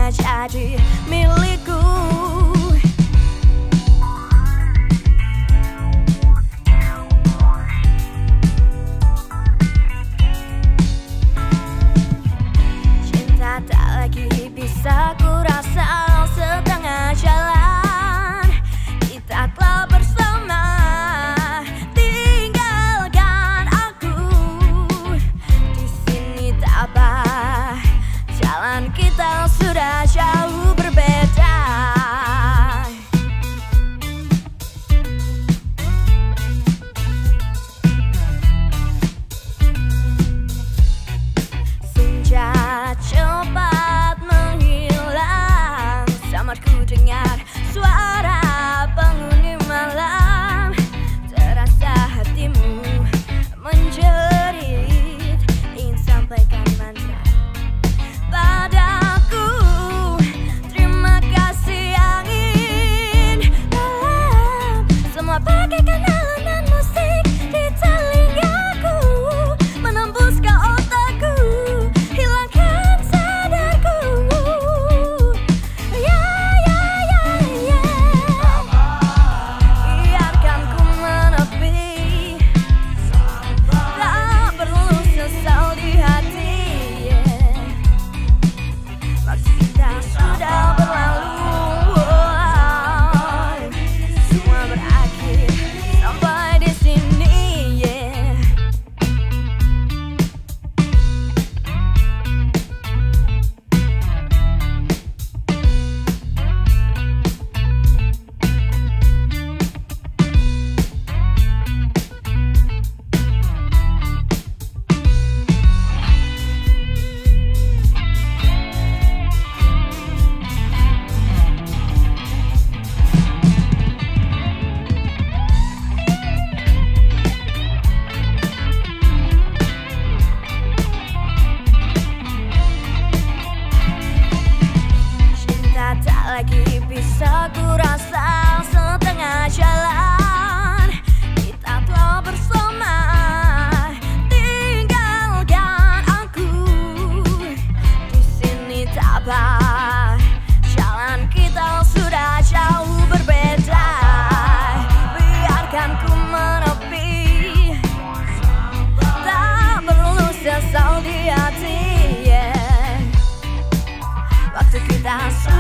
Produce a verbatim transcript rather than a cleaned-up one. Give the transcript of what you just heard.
sudah jadi milikku. Cinta tak lagi bisa ku rasa setengah jalan. Kita telah bersama, tinggalkan aku. Di sini tak apa, jalan kita sudah jauh berbeda. Senja cepat menghilang, samar ku dengar suara penghuni malam. Terasa hatimu menjerit, ingin sampaikan mantra padaku. Terima kasih angin dalam, semua bagaikan alunan musik di telingaku, menembus ke otakku, hilangkan sadarku. Ya ya ya ya, biarkan ku menepi, tak perlu sesal di hati. Waktu kita sudah berlalu, semua berakhir sampai di sini. Yeah. Cinta tak lagi bisa ku rasa setengah jalan. Kita telah bersama, tinggalkan aku. Di sini tak apa, jalan kita sudah jauh berbeda. Biarkan ku menepi, tak perlu sesal di hati. Yeah. Waktu kita